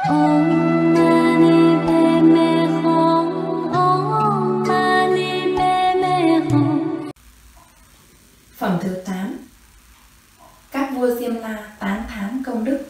Om Mani Padme Hum. Om Mani Padme Hum. Phẩm thứ 8. Các vua Diêm La tán thán công đức.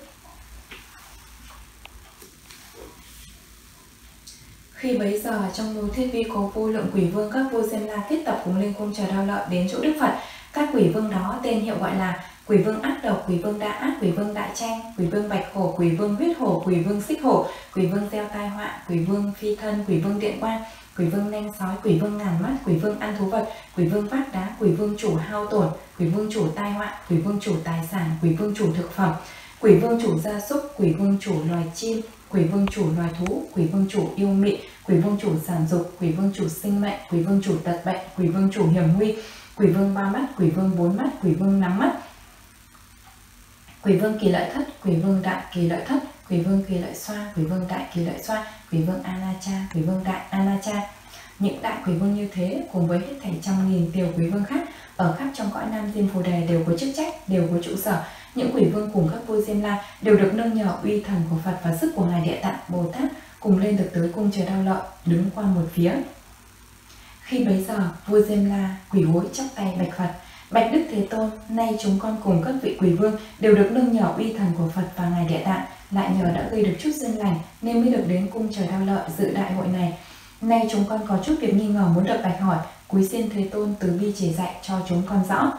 Khi bấy giờ trong núi Thiết Vi có vô lượng quỷ vương các vua Diêm La kết tập cùng lên cung trời Đao Lợi đến chỗ Đức Phật. Các quỷ vương đó tên hiệu gọi là quỷ vương ác độc, quỷ vương đa ác, quỷ vương đại tranh, quỷ vương bạch hổ, quỷ vương huyết hổ, quỷ vương xích hổ, quỷ vương gieo tai họa, quỷ vương phi thân, quỷ vương điện quang, quỷ vương nanh sói, quỷ vương ngàn mắt, quỷ vương ăn thú vật, quỷ vương vác đá, quỷ vương chủ hao tổn, quỷ vương chủ tai họa, quỷ vương chủ tài sản, quỷ vương chủ thực phẩm, quỷ vương chủ gia súc, quỷ vương chủ loài chim, quỷ vương chủ loài thú, quỷ vương chủ yêu mị, quỷ vương chủ sản dục, quỷ vương chủ sinh mệnh, quỷ vương chủ tật bệnh, quỷ vương chủ hiểm nguy, quỷ vương ba mắt, quỷ vương bốn mắt, quỷ vương năm mắt, quỷ vương kỳ lợi thất, quỷ vương đại kỳ lợi thất, quỷ vương kỳ lợi xoa, quỷ vương đại kỳ lợi xoa, quỷ vương Anacha, quỷ vương đại Anacha. Những đại quỷ vương như thế cùng với hết thảy trăm nghìn tiểu quỷ vương khác ở khắp trong cõi Nam Diêm Phù Đề đều có chức trách, đều có trụ sở. Những quỷ vương cùng các vua Diêm La đều được nương nhờ uy thần của Phật và sức của ngài Địa Tạng Bồ Tát cùng lên được tới cung trời Đao Lợi, đứng qua một phía. Khi bấy giờ vua Diêm La quỳ gối chắp tay bạch Phật: Bạch Đức Thế Tôn, nay chúng con cùng các vị quỷ vương đều được nương nhờ uy thần của Phật và ngài Địa Tạng, lại nhờ đã gây được chút duyên lành nên mới được đến cung trời Đao Lợi dự đại hội này. Nay chúng con có chút việc nghi ngờ muốn được bạch hỏi, cúi xin Thế Tôn từ bi chỉ dạy cho chúng con rõ.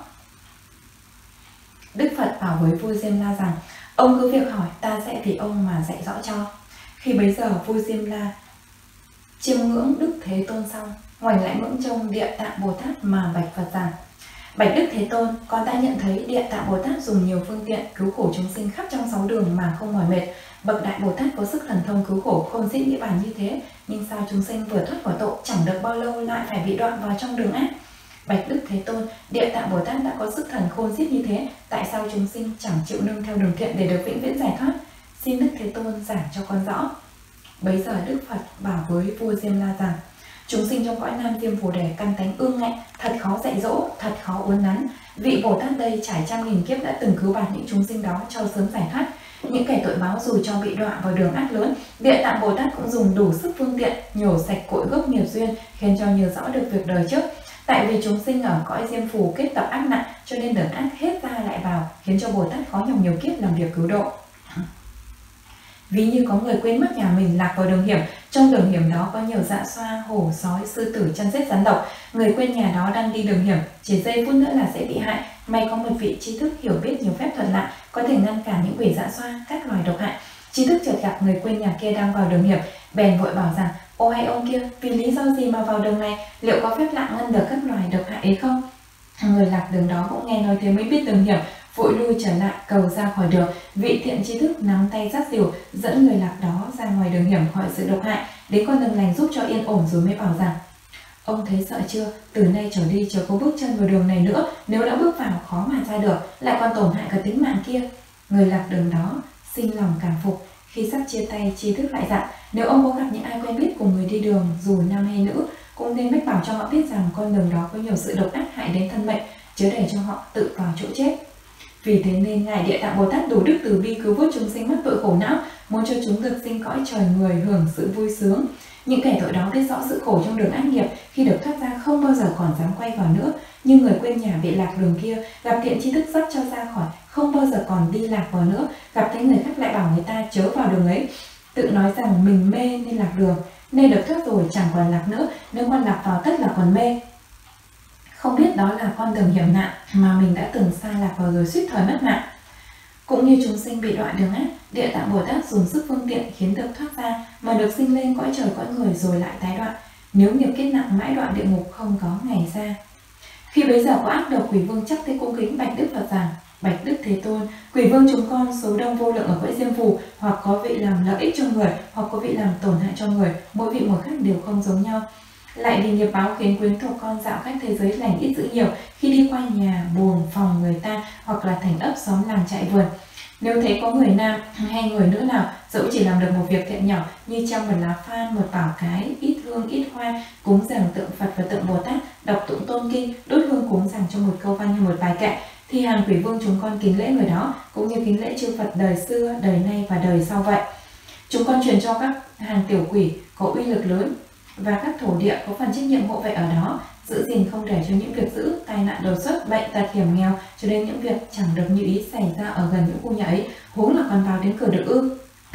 Đức Phật bảo với vua Diêm La rằng: Ông cứ việc hỏi, ta sẽ vì ông mà dạy rõ cho. Khi bấy giờ vua Diêm La chiêm ngưỡng Đức Thế Tôn xong, ngoảnh lại ngưỡng trông Địa Tạng Bồ Tát mà bạch Phật rằng: Bạch Đức Thế Tôn, con đã nhận thấy Địa Tạng Bồ Tát dùng nhiều phương tiện cứu khổ chúng sinh khắp trong 6 đường mà không mỏi mệt. Bậc Đại Bồ Tát có sức thần thông cứu khổ không giết nghĩa bàn như thế, nhưng sao chúng sinh vừa thoát khỏi tội chẳng được bao lâu lại phải bị đoạn vào trong đường ác? Bạch Đức Thế Tôn, Địa Tạng Bồ Tát đã có sức thần khôn xiết như thế, tại sao chúng sinh chẳng chịu nương theo đường thiện để được vĩnh viễn giải thoát? Xin Đức Thế Tôn giảng cho con rõ. Bấy giờ Đức Phật bảo với vua Diêm La rằng: Chúng sinh trong cõi Nam Diêm Phù Đề căn tánh ương ngạnh, thật khó dạy dỗ, thật khó uốn nắn. Vị Bồ Tát đây trải trăm nghìn kiếp đã từng cứu bạt những chúng sinh đó cho sớm giải thoát. Những kẻ tội báo dù cho bị đọa vào đường ác lớn, Địa Tạng Bồ Tát cũng dùng đủ sức phương tiện nhổ sạch cội gốc nghiệp duyên, khiến cho nhớ rõ được việc đời trước. Tại vì chúng sinh ở cõi Diêm Phù kết tập ác nặng, cho nên đường ác hết ra lại vào, khiến cho Bồ Tát khó nhọc nhiều kiếp làm việc cứu độ. Ví như có người quên mất nhà mình lạc vào đường hiểm, trong đường hiểm đó có nhiều dạ xoa, hổ, sói, sư tử, chân rết, rắn độc. Người quên nhà đó đang đi đường hiểm, chỉ giây phút nữa là sẽ bị hại. May có một vị tri thức hiểu biết nhiều phép thuật lạ, có thể ngăn cản những quỷ dạ xoa, các loài độc hại. Tri thức chợt gặp người quên nhà kia đang vào đường hiểm, bèn vội bảo rằng: Ô hay ông kia, vì lý do gì mà vào đường này, liệu có phép lạ ngăn được các loài độc hại ấy không? Người lạc đường đó cũng nghe nói thế mới biết đường hiểm, vội lui trở lại cầu ra khỏi đường. Vị thiện tri thức nắm tay dắt dìu dẫn người lạc đó ra ngoài đường hiểm khỏi sự độc hại, đến con đường lành giúp cho yên ổn, rồi mới bảo rằng: Ông thấy sợ chưa, từ nay trở đi chớ có bước chân vào đường này nữa, nếu đã bước vào khó mà ra được, lại còn tổn hại cả tính mạng kia. Người lạc đường đó sinh lòng cảm phục, khi sắp chia tay tri thức lại dặn: Nếu ông có gặp những ai quen biết cùng người đi đường dù nam hay nữ, cũng nên mách bảo cho họ biết rằng con đường đó có nhiều sự độc ác hại đến thân mệnh, chớ để cho họ tự vào chỗ chết. Vì thế nên ngài Địa Tạng Bồ Tát đủ đức từ bi cứu vớt chúng sinh mắc tội khổ não, muốn cho chúng được sinh cõi trời người hưởng sự vui sướng. Những kẻ tội đó biết rõ sự khổ trong đường ác nghiệp, khi được thoát ra không bao giờ còn dám quay vào nữa. Nhưng người quên nhà bị lạc đường kia gặp thiện tri thức dắt cho ra khỏi, không bao giờ còn đi lạc vào nữa. Gặp thấy người khác lại bảo người ta chớ vào đường ấy, tự nói rằng mình mê nên lạc đường, nên được thoát rồi chẳng còn lạc nữa, nếu còn lạc vào tất là còn mê. Không biết đó là con đường hiểm nạn mà mình đã từng xa lạc vào rồi suýt thời mất mạng. Cũng như chúng sinh bị đọa đường ác, Địa Tạng Bồ Tát dùng sức phương tiện khiến được thoát ra mà được sinh lên cõi trời cõi người rồi lại tái đoạn. Nếu nghiệp kết nặng mãi đoạn địa ngục không có ngày ra. Khi bấy giờ có ác độc quỷ vương chắp tay cung kính bạch Đức Phật rằng: Bạch Đức Thế Tôn, quỷ vương chúng con số đông vô lượng ở cõi Diêm Phù, hoặc có vị làm lợi ích cho người, hoặc có vị làm tổn hại cho người, mỗi vị một khác đều không giống nhau. Lại vì nghiệp báo khiến quyến thuộc con dạo khách thế giới lành ít dữ nhiều, khi đi qua nhà, buồng, phòng người ta, hoặc là thành ấp, xóm, làng, trại, vườn, nếu thấy có người nam hay người nữ nào dẫu chỉ làm được một việc thiện nhỏ như treo một lá phan, một bảo cái, ít hương, ít hoa, cúng dường tượng Phật và tượng Bồ Tát, đọc tụng tôn kinh, đốt hương cúng dường cho một câu văn hay một bài kệ, thì hàng quỷ vương chúng con kính lễ người đó, cũng như kính lễ chư Phật đời xưa, đời nay và đời sau vậy. Chúng con truyền cho các hàng tiểu quỷ có uy lực lớn và các thổ địa có phần trách nhiệm hộ vệ ở đó, giữ gìn không để cho những việc dữ, tai nạn đột xuất, bệnh tật hiểm nghèo cho đến những việc chẳng được như ý xảy ra ở gần những khu nhà ấy, huống là còn vào đến cửa được ư?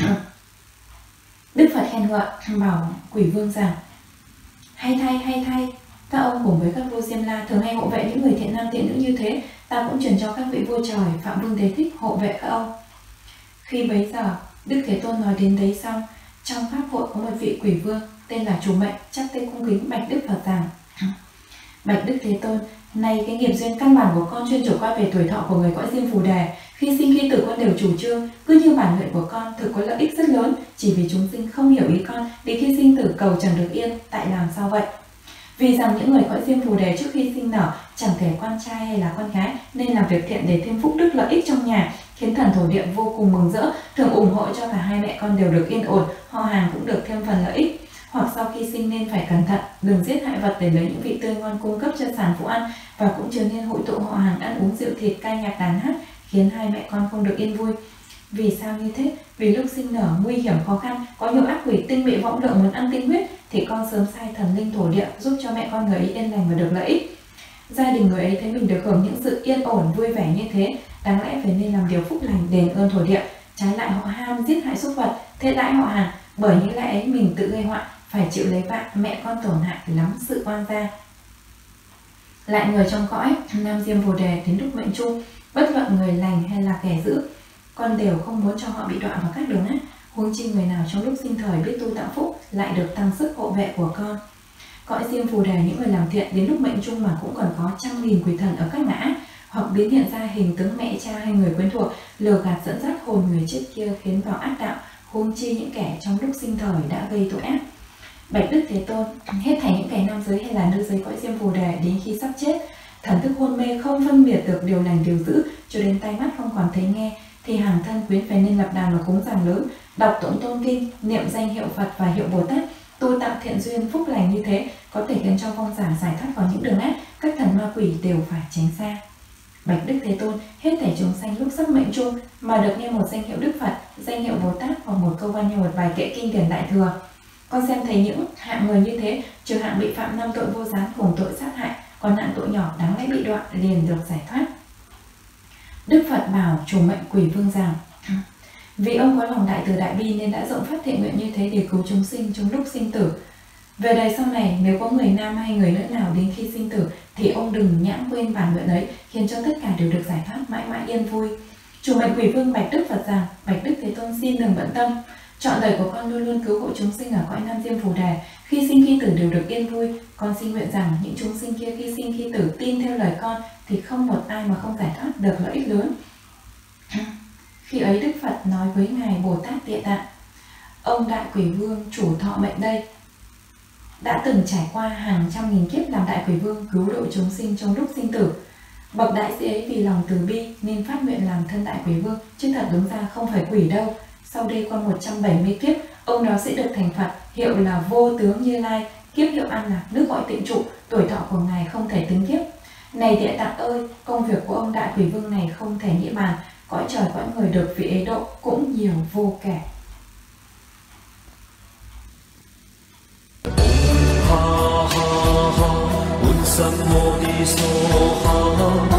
Đức Phật khen ngợi bảo quỷ vương rằng: hay thay, các ông cùng với các vua Diêm La thường hay hộ vệ những người thiện nam thiện nữ như thế, ta cũng truyền cho các vị vua trời, Phạm Vương Đế Thích hộ vệ các ông. Khi bấy giờ Đức Thế Tôn nói đến đấy xong, trong pháp hội có một vị quỷ vương tên là Chủ Mệnh chắp tay cung kính bạch Đức Phật rằng: bạch Đức Thế Tôn, này cái nghiệp duyên căn bản của con chuyên chủ coi về tuổi thọ của người cõi Diêm Phù Đề, khi sinh khi tử con đều chủ trương, cứ như bản nguyện của con thực có lợi ích rất lớn, chỉ vì chúng sinh không hiểu ý con, đến khi sinh tử cầu chẳng được yên, tại làm sao vậy? Vì rằng những người cõi Diêm Phù Đề trước khi sinh nở chẳng kể con trai hay là con gái, nên làm việc thiện để thêm phúc đức lợi ích trong nhà, khiến thần thổ địa vô cùng mừng rỡ, thường ủng hộ cho cả hai mẹ con đều được yên ổn, họ hàng cũng được thêm phần lợi ích. Hoặc sau khi sinh nên phải cẩn thận, đừng giết hại vật để lấy những vị tươi ngon cung cấp cho sản phụ ăn, và cũng chớ nên hội tụ họ hàng ăn uống rượu thịt, ca nhạc đàn hát, khiến hai mẹ con không được yên vui. Vì sao như thế? Vì lúc sinh nở nguy hiểm khó khăn, có nhiều ác quỷ tinh bị võng lượng muốn ăn tinh huyết, thì con sớm sai thần linh thổ địa giúp cho mẹ con người ấy yên lành và được lợi ích. Gia đình người ấy thấy mình được hưởng những sự yên ổn vui vẻ như thế, đáng lẽ phải nên làm điều phúc lành đền ơn thổ địa, trái lại họ ham giết hại súc vật, thế đãi họ hàng, bởi những lẽ ấy mình tự gây họa, phải chịu lấy vạ, mẹ con tổn hại lắm sự oan gia. Lại người trong cõi Nam Diêm Bồ Đề đến lúc mệnh chung, bất luận người lành hay là kẻ dữ, con đều không muốn cho họ bị đọa vào các đường ác, huống chi người nào trong lúc sinh thời biết tu tạo phúc lại được tăng sức hộ vệ của con. Cõi Diêm Phù Đề những người làm thiện đến lúc mệnh chung mà cũng còn có trăm nghìn quỷ thần ở các ngã ác, hoặc biến hiện ra hình tướng mẹ cha hay người quyến thuộc, lừa gạt dẫn dắt hồn người chết kia khiến vào ác đạo, huống chi những kẻ trong lúc sinh thời đã gây tội ác. Bạch Đức Thế Tôn, hết thảy những kẻ nam giới hay là nữ giới cõi Diêm Phù Đề đến khi sắp chết, thần thức hôn mê không phân biệt được điều lành điều dữ, cho đến tai mắt không còn thấy nghe, thì hàng thân quyến phải nên lập đàn và cúng dường lớn, đọc tụng tôn kinh, niệm danh hiệu Phật và hiệu Bồ Tát, tu tạo thiện duyên phúc lành như thế, có thể khiến cho vong giả giải thoát khỏi những đường ác, các thần ma quỷ đều phải tránh xa. Bạch Đức Thế Tôn, hết thảy chúng sanh lúc sắp mệnh chung mà được nghe một danh hiệu Đức Phật, danh hiệu Bồ Tát hoặc một câu văn như một bài kệ kinh điển đại thừa, con xem thấy những hạng người như thế, trừ hạng bị phạm 5 tội vô gián cùng tội sát hại, còn hạng tội nhỏ đáng lẽ bị đoạn liền được giải thoát. Đức Phật bảo Chủ Mệnh quỷ vương rằng: vì ông có lòng đại từ đại bi nên đã rộng phát thiện nguyện như thế để cứu chúng sinh trong lúc sinh tử. Về đời sau này, nếu có người nam hay người nữ nào đến khi sinh tử, thì ông đừng nhãng quên bản nguyện ấy, khiến cho tất cả đều được giải thoát mãi mãi yên vui. Chủ Mệnh quỷ vương bạch Đức Phật rằng: bạch Đức Thế Tôn xin đừng bận tâm, trọn đời của con luôn luôn cứu hộ chúng sinh ở cõi Nam Diêm Phù Đề, khi sinh khi tử đều được yên vui. Con xin nguyện rằng những chúng sinh kia khi sinh khi tử tin theo lời con, thì không một ai mà không giải thoát được lợi ích lớn. Khi ấy Đức Phật nói với ngài Bồ Tát Địa Tạng: ông đại quỷ vương chủ thọ mệnh đây, đã từng trải qua hàng trăm nghìn kiếp làm đại quỷ vương, cứu độ chúng sinh trong lúc sinh tử. Bậc đại sĩ ấy vì lòng từ bi nên phát nguyện làm thân đại quỷ vương, chứ thật đúng ra không phải quỷ đâu. Sau đây qua 170 kiếp, ông đó sẽ được thành Phật, hiệu là Vô Tướng Như Lai, kiếp hiệu An Lạc, nước gọi Tịnh Trụ, tuổi thọ của ngài không thể tính kiếp. Này Địa Tạng ơi, công việc của ông đại quỷ vương này không thể nghĩ bàn, cõi trời cõi người được vị ấy độ cũng nhiều vô kể. Ha ha ha,